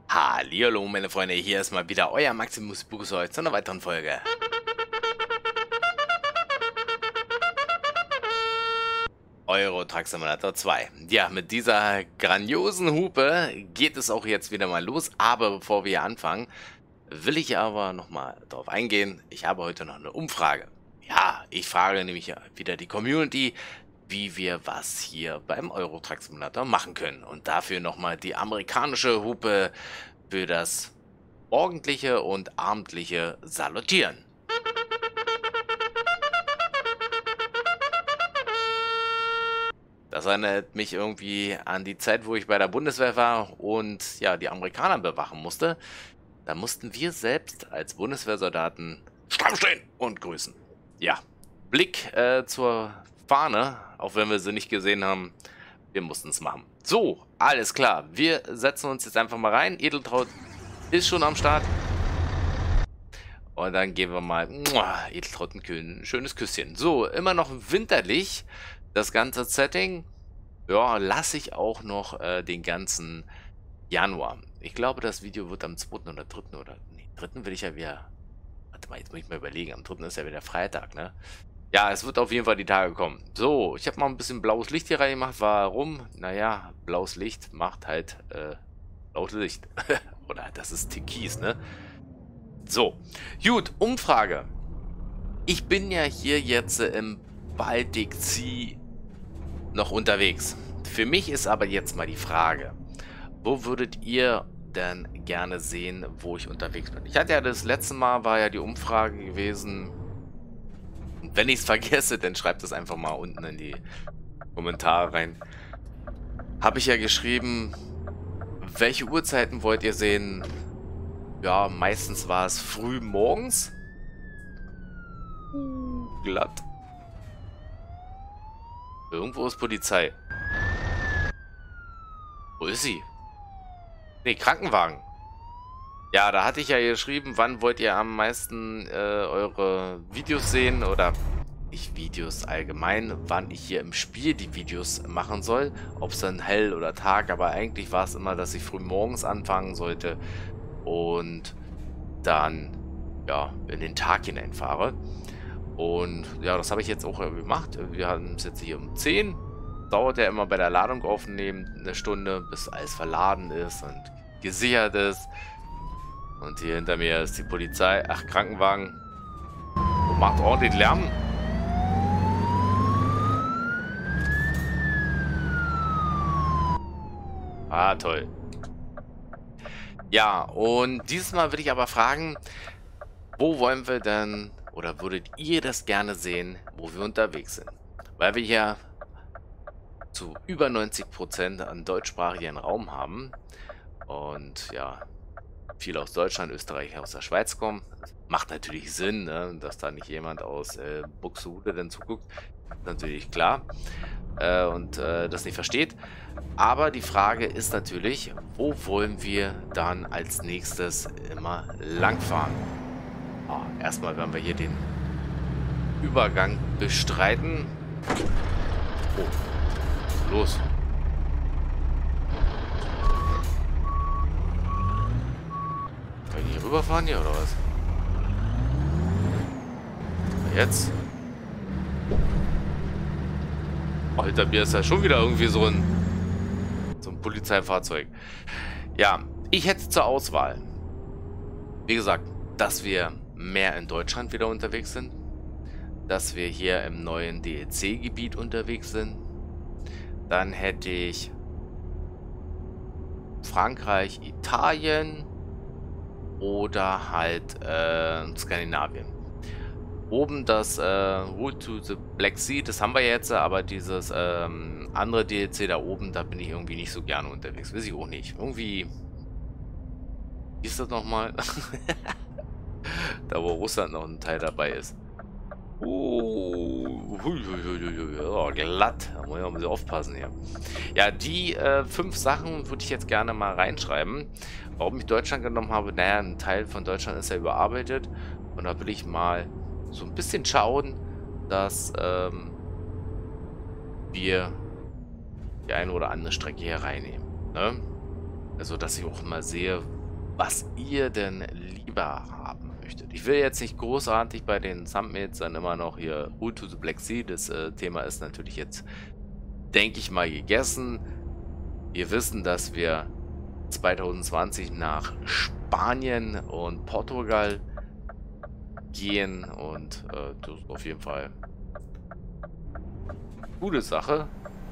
Hallihallo, meine Freunde, hier ist mal wieder euer Maximus Buchsoi zu einer weiteren Folge. Euro Truck Simulator 2. Ja, mit dieser grandiosen Hupe geht es auch jetzt wieder mal los. Aber bevor wir anfangen, will ich aber nochmal darauf eingehen. Ich habe heute noch eine Umfrage. Ja, ich frage nämlich wieder die Community, wie wir was hier beim Euro Truck Simulator machen können. Und dafür nochmal die amerikanische Hupe für das morgendliche und abendliche Salutieren. Das erinnert mich irgendwie an die Zeit, wo ich bei der Bundeswehr war und ja, die Amerikaner bewachen musste. Da mussten wir selbst als Bundeswehrsoldaten stramm stehen und grüßen. Ja, Blick zur Fahne, auch wenn wir sie nicht gesehen haben, wir mussten es machen. So, alles klar, wir setzen uns jetzt einfach mal rein. Edeltraut ist schon am Start. Und dann geben wir mal Edeltraut ein schönes Küsschen. So, immer noch winterlich. Das ganze Setting, ja, lasse ich auch noch den ganzen Januar. Ich glaube, das Video wird am 2. oder 3. oder... Nee, 3. will ich ja wieder... Warte mal, jetzt muss ich mal überlegen. Am 3. ist ja wieder Freitag, ne? Ja, es wird auf jeden Fall die Tage kommen. So, ich habe mal ein bisschen blaues Licht hier reingemacht. Warum? Naja, blaues Licht macht halt blaues Licht. Oder das ist Türkis, ne? So, gut, Umfrage. Ich bin ja hier jetzt im Baltic Sea noch unterwegs. Für mich ist aber jetzt mal die Frage, wo würdet ihr denn gerne sehen, wo ich unterwegs bin? Ich hatte ja das letzte Mal, war ja die Umfrage gewesen. Und wenn ich es vergesse, dann schreibt es einfach mal unten in die Kommentare rein. Habe ich ja geschrieben, welche Uhrzeiten wollt ihr sehen? Ja, meistens war es früh morgens. Glatt. Irgendwo ist Polizei. Wo ist sie? Ne, Krankenwagen. Ja, da hatte ich ja geschrieben, wann wollt ihr am meisten eure Videos sehen oder nicht Videos allgemein, wann ich hier im Spiel die Videos machen soll. Ob es dann hell oder Tag, aber eigentlich war es immer, dass ich früh morgens anfangen sollte und dann ja in den Tag hineinfahre. Und ja, das habe ich jetzt auch gemacht. Wir haben es jetzt hier um 10. Dauert ja immer bei der Ladung aufnehmen eine Stunde, bis alles verladen ist und gesichert ist. Und hier hinter mir ist die Polizei. Ach, Krankenwagen. Und macht ordentlich Lärm. Ah, toll. Ja, und dieses Mal würde ich aber fragen, wo wollen wir denn, oder würdet ihr das gerne sehen, wo wir unterwegs sind? Weil wir hier zu über 90% an deutschsprachigen Raum haben und ja, viele aus Deutschland, Österreich, aus der Schweiz kommen. Das macht natürlich Sinn, ne, dass da nicht jemand aus Buxtehude dann zuguckt. Natürlich klar. Und das nicht versteht. Aber die Frage ist natürlich, wo wollen wir dann als nächstes immer langfahren? Oh, erstmal werden wir hier den Übergang bestreiten. Oh, los. Wollen die hier rüberfahren hier oder was? Jetzt? Oh, hinter mir ist ja schon wieder irgendwie so ein Polizeifahrzeug. Ja, ich hätte zur Auswahl, wie gesagt, dass wir mehr in Deutschland wieder unterwegs sind, dass wir hier im neuen DLC-Gebiet unterwegs sind. Dann hätte ich Frankreich, Italien oder halt Skandinavien. Oben das Route to the Black Sea, das haben wir jetzt, aber dieses andere DLC da oben, da bin ich irgendwie nicht so gerne unterwegs. Weiß ich auch nicht. Irgendwie... Wie ist das nochmal? Da wo Russland noch ein Teil dabei ist. Oh, glatt. Da muss ich auch ein bisschen aufpassen hier. Ja, die 5 Sachen würde ich jetzt gerne mal reinschreiben. Warum ich Deutschland genommen habe? Naja, ein Teil von Deutschland ist ja überarbeitet. Und da will ich mal so ein bisschen schauen, dass wir die eine oder andere Strecke hier reinnehmen. Ne? Also, dass ich auch mal sehe, was ihr denn lieber haben möchtet. Ich will jetzt nicht großartig bei den Thumbnails dann immer noch hier Route to the Black Sea. Das Thema ist natürlich jetzt, denke ich mal, gegessen. Wir wissen, dass wir 2020 nach Spanien und Portugal gehen und das ist auf jeden Fall eine gute Sache.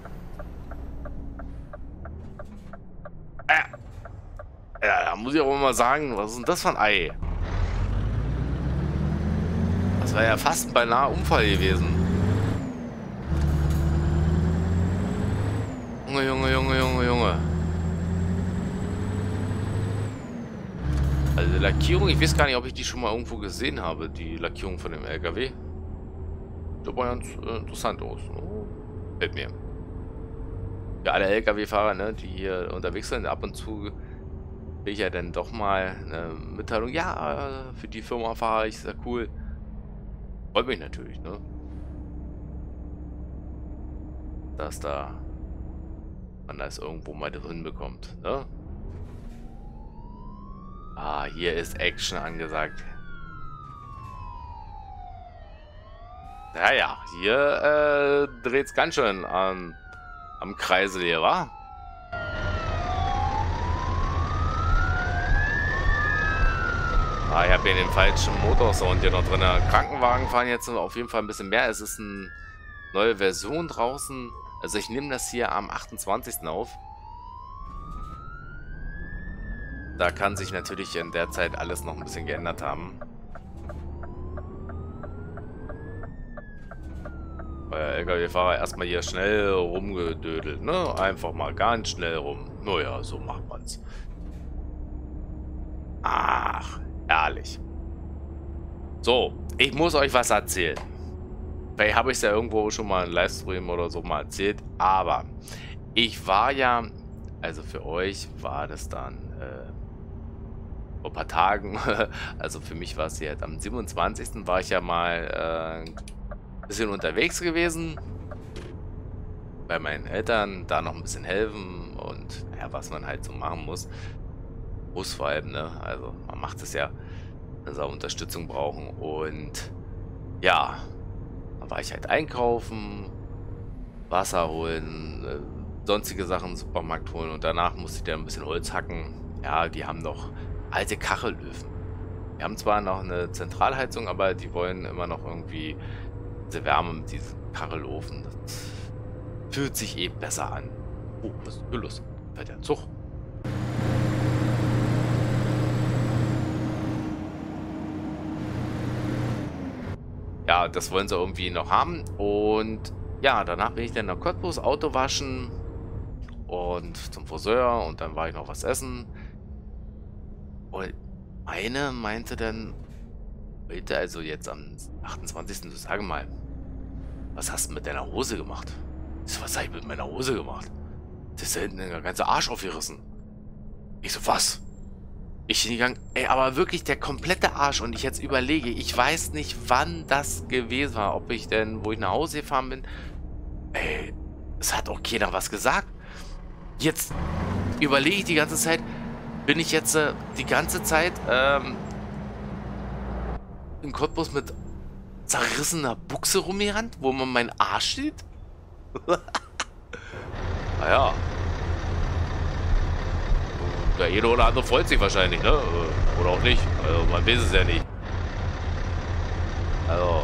Ja, da muss ich auch mal sagen, was ist denn das für ein Ei? Das war ja fast ein beinahe Unfall gewesen. Junge, Junge, Junge, Junge, Junge. Also die Lackierung, ich weiß gar nicht, ob ich die schon mal irgendwo gesehen habe, die Lackierung von dem LKW. Sieht aber ganz interessant aus. Oh, fällt mir. Ja, alle LKW-Fahrer, ne, die hier unterwegs sind, ab und zu will ich ja dann doch mal eine Mitteilung. Ja, für die Firma fahre ich, ist ja cool. Freut mich natürlich, ne? Dass da man das irgendwo mal drin bekommt, ne? Ah, hier ist Action angesagt. Naja, hier dreht es ganz schön am Kreisel hier, wa? Ah, ich habe hier den falschen Motorsound hier noch drin. Krankenwagen fahren jetzt auf jeden Fall ein bisschen mehr. Es ist eine neue Version draußen. Also ich nehme das hier am 28. auf. Da kann sich natürlich in der Zeit alles noch ein bisschen geändert haben. Weil LKW-Fahrer erstmal hier schnell rumgedödelt, ne? Einfach mal ganz schnell rum. Naja, so macht man's. Ach, herrlich. So, ich muss euch was erzählen. Vielleicht habe ich es ja irgendwo schon mal im Livestream oder so mal erzählt. Aber ich war ja, also für euch war das dann vor ein paar Tagen, also für mich war es jetzt am 27. war ich ja mal ein bisschen unterwegs gewesen. Bei meinen Eltern, da noch ein bisschen helfen und ja, was man halt so machen muss. Muss vor allem, ne? Also man macht es ja, dass sie auch Unterstützung brauchen. Und ja, da war ich halt einkaufen, Wasser holen, sonstige Sachen im Supermarkt holen und danach musste ich da ein bisschen Holz hacken. Ja, die haben noch alte Kachelöfen. Wir haben zwar noch eine Zentralheizung, aber die wollen immer noch irgendwie diese Wärme mit diesem Kachelofen. Das fühlt sich eben besser an. Oh, was ist denn los? Fährt ja ein Zug. Ja, das wollen sie irgendwie noch haben. Und ja, danach bin ich dann nach Cottbus, Auto waschen und zum Friseur und dann war ich noch was essen. Und eine meinte dann heute, also jetzt am 28. Du sage mal, was hast du mit deiner Hose gemacht? Ich so, was habe ich mit meiner Hose gemacht? Das ist hinten der ganze Arsch aufgerissen. Ich so, was? Ich hingegangen, ey, aber wirklich der komplette Arsch. Und ich jetzt überlege, ich weiß nicht, wann das gewesen war. Ob ich denn, wo ich nach Hause gefahren bin. Ey, es hat auch keiner was gesagt. Jetzt überlege ich die ganze Zeit, bin ich jetzt die ganze Zeit in Cottbus mit zerrissener Buchse rumgerannt, wo man meinen Arsch sieht? Naja. Der jede oder andere freut sich wahrscheinlich, ne? Oder auch nicht. Also man weiß es ja nicht. Also.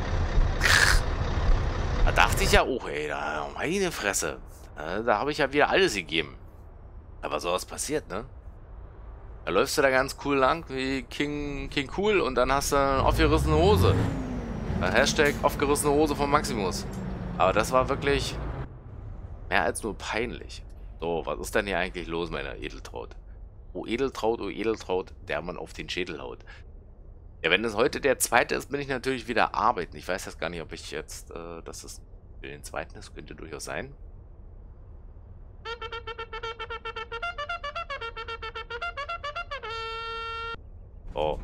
Da dachte ich ja auch, ey, da meine Fresse. Da habe ich ja wieder alles gegeben. Aber sowas passiert, ne? Da läufst du da ganz cool lang, wie King Cool, und dann hast du eine aufgerissene Hose. Hashtag aufgerissene Hose von Maximus. Aber das war wirklich mehr als nur peinlich. So, was ist denn hier eigentlich los, meiner Edeltraut? Oh Edeltraut, der man auf den Schädel haut. Ja, wenn es heute der zweite ist, bin ich natürlich wieder arbeiten. Ich weiß jetzt gar nicht, ob ich jetzt, dass es für den zweiten ist. Könnte durchaus sein. Oh.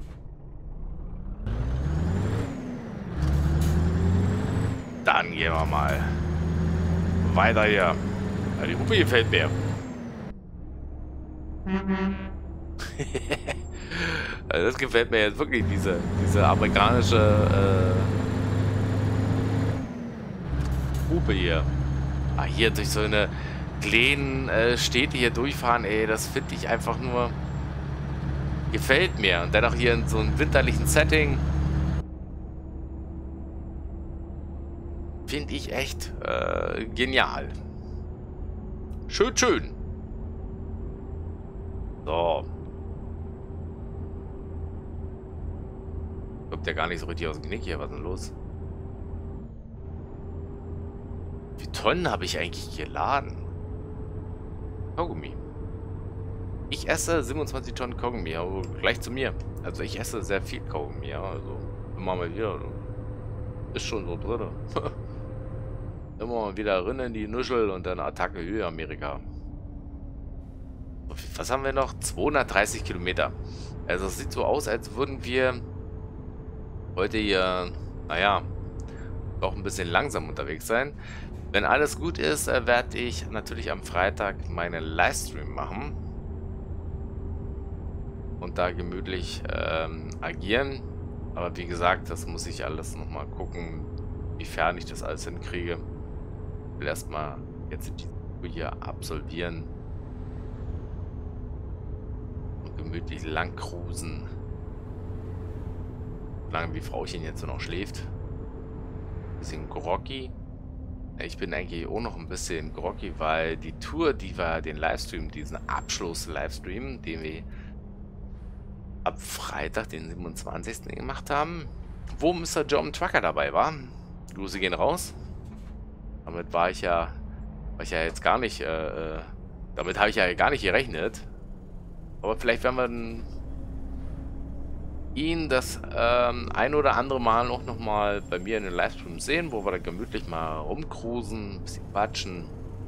Dann gehen wir mal weiter hier. Ja, die Hupe gefällt mir. Also das gefällt mir jetzt wirklich, diese amerikanische Hupe hier. Ah, hier durch so eine kleinen Städte hier durchfahren, ey, das finde ich einfach nur... Gefällt mir. Und dann auch hier in so einem winterlichen Setting. Finde ich echt genial. Schön, schön. So. Kommt ja gar nicht so richtig aus dem Knick hier. Was ist denn los? Wie Tonnen habe ich eigentlich geladen? Kaugummi. Ich esse 27 Tonnen Kaugummi, aber gleich zu mir. Also ich esse sehr viel Kaugummi, ja. Also immer mal wieder. Ist schon so drin. Immer mal wieder rein in die Nuschel und dann Attacke Höhe Amerika. Was haben wir noch? 230 Kilometer. Also es sieht so aus, als würden wir heute hier, naja, doch ein bisschen langsam unterwegs sein. Wenn alles gut ist, werde ich natürlich am Freitag meinen Livestream machen. Und da gemütlich agieren. Aber wie gesagt, das muss ich alles nochmal gucken, wiefern ich das alles hinkriege. Ich will erstmal jetzt die Tour hier absolvieren. Und gemütlich lang cruisen. Solange die Frauchen jetzt noch schläft. Bisschen groggy. Ich bin eigentlich auch noch ein bisschen groggy, weil die Tour, die wir den Livestream, diesen Abschluss-Livestream, den wir ab Freitag, den 27. gemacht haben, wo Mr. John Trucker dabei war. Grüße gehen raus. Damit war ich ja jetzt gar nicht, damit habe ich ja gar nicht gerechnet. Aber vielleicht werden wir ihn das ein oder andere Mal auch noch mal bei mir in den Livestream sehen, wo wir da gemütlich mal rumcruisen, ein bisschen quatschen.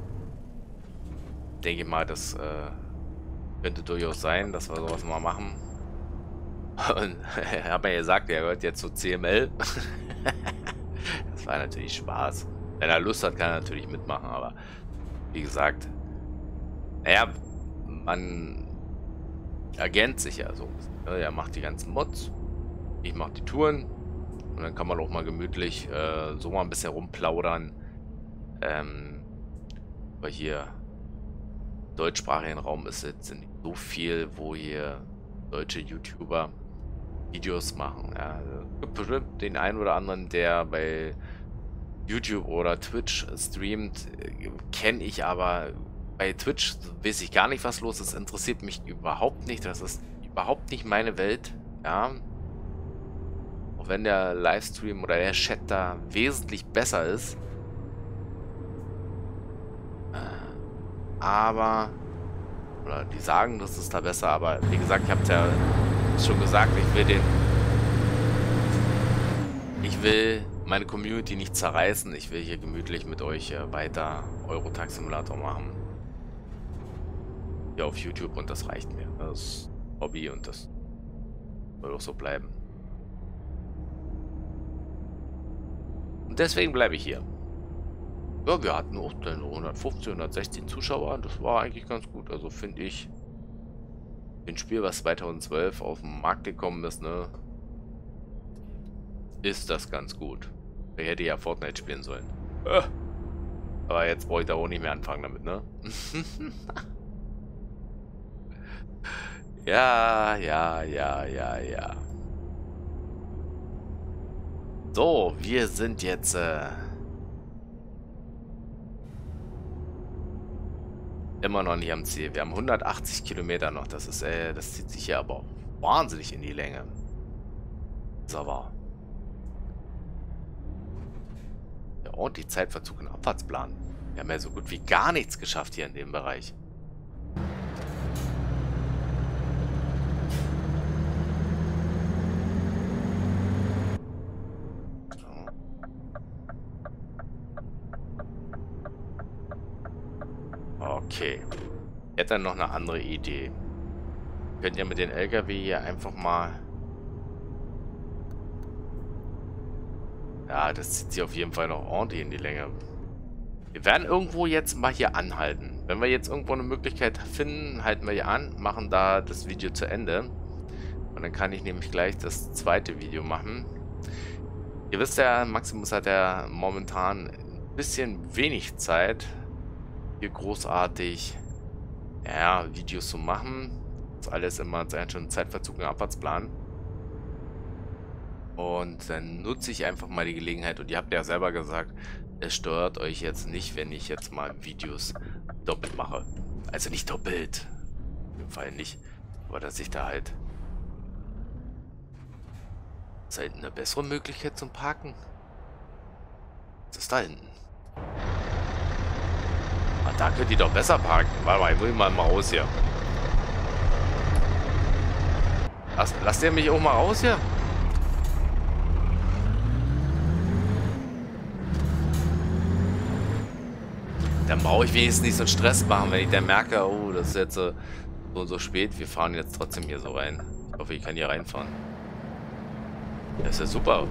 Denke mal, das könnte durchaus sein, dass wir sowas mal machen. Und ich habe ja gesagt, er gehört jetzt zu CML. Das war natürlich Spaß. Wenn er Lust hat, kann er natürlich mitmachen, aber wie gesagt, naja, man ergänzt sich ja so. Er macht die ganzen Mods, ich mache die Touren und dann kann man auch mal gemütlich so mal ein bisschen rumplaudern. Weil hier im deutschsprachigen Raum ist jetzt nicht so viel, wo hier deutsche YouTuber Videos machen. Ja, also, gibt bestimmt den einen oder anderen, der bei YouTube oder Twitch streamt, kenne ich, aber bei Twitch weiß ich gar nicht, was los ist. Interessiert mich überhaupt nicht. Das ist überhaupt nicht meine Welt. Ja. Auch wenn der Livestream oder der Chat da wesentlich besser ist. Aber, oder die sagen, das ist da besser, aber wie gesagt, ich habe es ja schon gesagt, ich will meine Community nicht zerreißen. Ich will hier gemütlich mit euch weiter Euro-Truck Simulator machen. Hier auf YouTube und das reicht mir. Das ist Hobby und das soll auch so bleiben. Und deswegen bleibe ich hier. Ja, wir hatten auch dann 115, 116 Zuschauer. Das war eigentlich ganz gut. Also finde ich, ein Spiel, was 2012 auf den Markt gekommen ist, ne, ist das ganz gut. Ich hätte ja Fortnite spielen sollen. Aber jetzt brauche ich da auch nicht mehr anfangen damit, ne? Ja. So, wir sind jetzt immer noch nicht am Ziel. Wir haben 180 Kilometer noch. Das ist, das zieht sich hier aber auch wahnsinnig in die Länge. Ist aber ja ordentlich Zeitverzug in Abfahrtsplan. Wir haben ja so gut wie gar nichts geschafft hier in dem Bereich. Okay. Ich hätte dann noch eine andere Idee. Wir könnten ja mit den LKW hier einfach mal... Ja, das zieht sich auf jeden Fall noch ordentlich in die Länge. Wir werden irgendwo jetzt mal hier anhalten. Wenn wir jetzt irgendwo eine Möglichkeit finden, halten wir hier an, machen da das Video zu Ende. Und dann kann ich nämlich gleich das zweite Video machen. Ihr wisst ja, Maximus hat ja momentan ein bisschen wenig Zeit, hier großartig Videos zu machen. Das ist alles immer schon Zeitverzug und Abfahrtsplan. Und dann nutze ich einfach mal die Gelegenheit. Und ihr habt ja selber gesagt, es stört euch jetzt nicht, wenn ich jetzt mal Videos doppelt mache. Also nicht doppelt. Auf jeden Fall nicht. Aber dass ich da halt... Ist da hinten eine bessere Möglichkeit zum Parken? Was ist da hinten? Ah, da könnt ihr doch besser parken. Warte mal, ich will mal raus hier. Lasst ihr mich auch mal raus hier? Dann brauche ich wenigstens nicht so einen Stress machen, wenn ich dann merke, oh, das ist jetzt so und so spät. Wir fahren jetzt trotzdem hier so rein. Ich hoffe, ich kann hier reinfahren. Das ist ja super.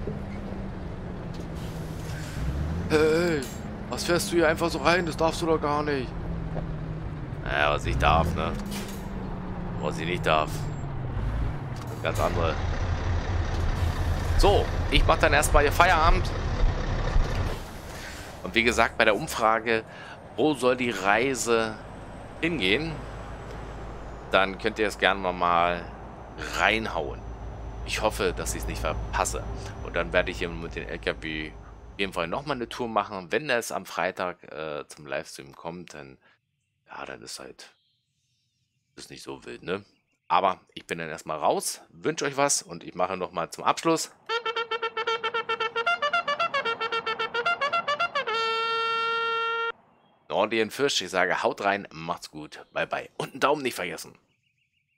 Hey, was fährst du hier einfach so rein? Das darfst du doch gar nicht. Naja, was ich darf, ne? Was ich nicht darf. Ganz andere. So, ich mache dann erstmal hier Feierabend. Und wie gesagt, bei der Umfrage, wo soll die Reise hingehen, dann könnt ihr es gerne mal reinhauen. Ich hoffe, dass ich es nicht verpasse. Und dann werde ich hier mit den LKW auf jeden Fall nochmal eine Tour machen. Wenn es am Freitag zum Livestream kommt, dann, ja, dann ist halt, ist nicht so wild, ne? Aber ich bin dann erstmal raus, wünsche euch was und ich mache nochmal zum Abschluss. Ordentlichen Fisch. Ich sage, haut rein, macht's gut, bye bye. Und einen Daumen nicht vergessen.